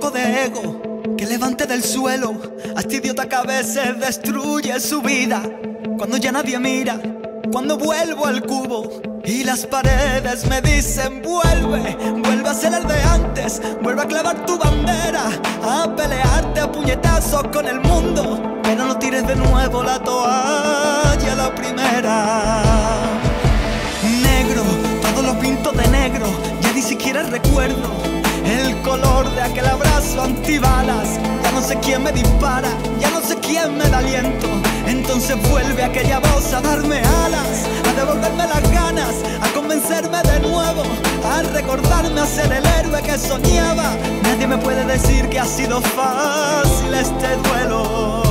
poco de ego que levante del suelo a este idiota que a veces destruye su vida. Cuando ya nadie mira, cuando vuelvo al cubo y las paredes me dicen vuelve, vuelve a ser el de antes, vuelve a clavar tu bandera, a pelearte a puñetazos con el mundo, pero no tires de nuevo la toalla a la primera. Negro, todo lo pinto de negro, ya ni siquiera recuerdo el color de aquel abrazo antibalas. Ya no sé quién me dispara, ya no sé quién me da aliento. Entonces vuelve aquella voz a darme alas, a devolverme las ganas, a convencerme de nuevo, a recordarme a ser el héroe que soñaba. Nadie me puede decir que ha sido fácil este duelo.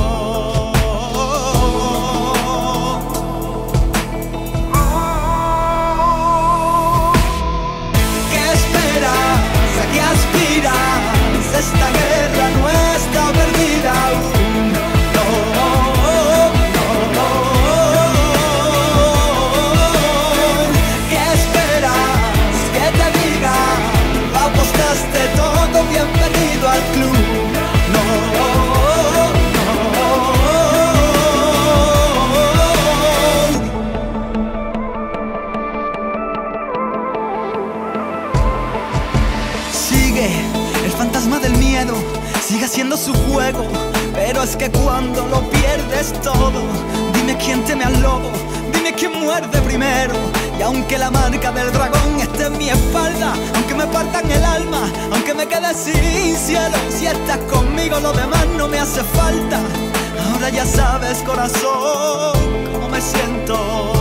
Esta guerra no está perdida aún. No, no, no. ¿Qué esperas que te diga? Apostaste todo, bienvenido al club. No, no. Sigue el fantasma del miedo, sigue siendo su juego, pero es que cuando lo pierdes todo, dime quién teme al lobo, dime quién muerde primero. Y aunque la marca del dragón esté en mi espalda, aunque me partan el alma, aunque me quede sin cielo, si estás conmigo lo demás no me hace falta. Ahora ya sabes, corazón, cómo me siento.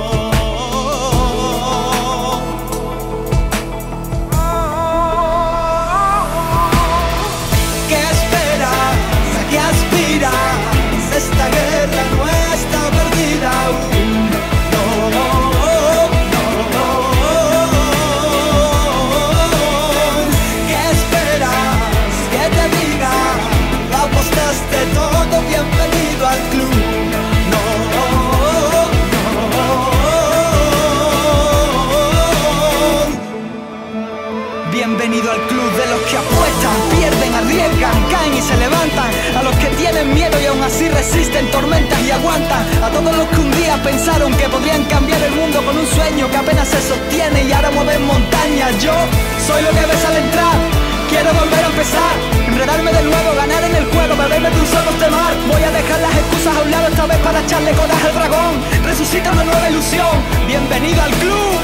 Esta guerra no está perdida aún. No, no, no. ¿Qué esperas que te diga? Apostaste todo, bienvenido al club. No, no. Bienvenido al club de los que apuestan, pierden, arriesgan, caen y se levantan. A los que tienen miedo y aún así resisten tormentas y aguantan. A todos los que un día pensaron que podrían cambiar el mundo con un sueño que apenas se sostiene y ahora mueven montañas. Yo soy lo que ves al entrar, quiero volver a empezar, enredarme de nuevo, ganar en el juego, beberme de un solo mar. Voy a dejar las excusas a un lado esta vez para echarle coraje al dragón. Resucita una nueva ilusión, bienvenido al club.